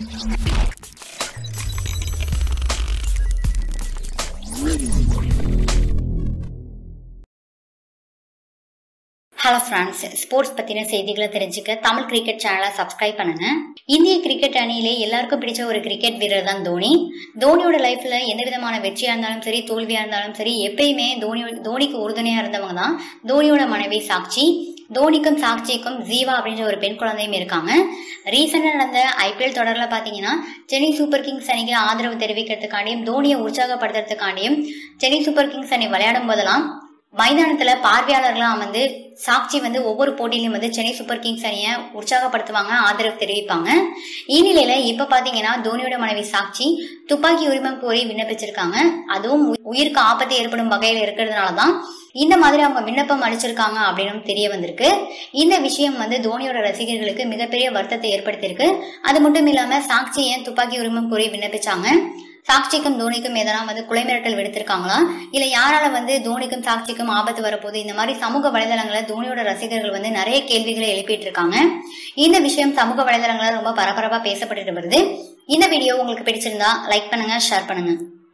Hello friends, sports பத்தின செய்திகளை தெரிஞ்சுக்க தமிழ் கிரிக்கெட் சேனலை சப்ஸ்கிரைப் பண்ணுங்க. இந்திய கிரிக்கெட் அணியிலே எல்லாருக்கும் பிடிச்ச ஒரு கிரிக்கெட் வீரர் தான் தோனி. தோனியோட லைஃப்ல எந்த விதமான வெற்றியா இருந்தாலும் சரி, தோல்வியா இருந்தாலும் சரி, எப்பயுமே தோனிக்கு உறுதுணையா இருந்தவங்க தான் தோனியோட மனைவி சாக்ஷி. தோனிக்கும் சாக்ஷிக்கும் ஜீவா அப்படின்ற ஒரு பெண் குழந்தையும் இருக்காங்க. ரீசெண்டா நடந்த ஐபிஎல் தொடர்ல பாத்தீங்கன்னா சென்னை சூப்பர் கிங்ஸ் அணிக்கு ஆதரவு தெரிவிக்கிறதுக்காண்டியும் தோனியை உற்சாகப்படுத்துறதுக்காண்டியும் சென்னை சூப்பர் கிங்ஸ் அணி விளையாடும் போதெல்லாம் மைதானத்துல பார்வையாளர்களா வந்து சாக்ஷி வந்து ஒவ்வொரு போட்டியிலும் வந்து சென்னை சூப்பர் கிங்ஸ் அணியை உற்சாகப்படுத்துவாங்க, ஆதரவு தெரிவிப்பாங்க. இந்நிலையில இப்ப பாத்தீங்கன்னா தோனியோட மனைவி சாக்ஷி துப்பாக்கி உரிமம் கோரி விண்ணப்பிச்சிருக்காங்க. அதுவும் உயிருக்கு ஆபத்து ஏற்படும் வகையில் இருக்கிறதுனாலதான் இந்த மாதிரி அவங்க விண்ணப்பம் அளிச்சிருக்காங்க அப்படின்னு தெரிய வந்திருக்கு. இந்த விஷயம் வந்து தோனியோட ரசிகர்களுக்கு மிகப்பெரிய வருத்தத்தை ஏற்படுத்தியிருக்கு. அது மட்டும் இல்லாம சாக்ஷி ஏன் துப்பாக்கி உரிமம் கோரி விண்ணப்பிச்சாங்க, சாக்ஷிக்கும் தோனிக்கும் எதனா வந்து கொலை மிரட்டல் விடுத்திருக்காங்களா, இல்ல யாரால வந்து தோனிக்கும் சாக்ஷிக்கும் ஆபத்து வரப்போகுது, இந்த மாதிரி சமூக வலைதளங்களை தோனியோட ரசிகர்கள் வந்து நிறைய கேள்விகளை எழுப்பிட்டு இருக்காங்க. இந்த விஷயம் சமூக வலைதளங்கள ரொம்ப பரபரப்பா பேசப்பட்டு வருது. இந்த வீடியோ உங்களுக்கு பிடிச்சிருந்தா லைக் பண்ணுங்க, ஷேர் பண்ணுங்க.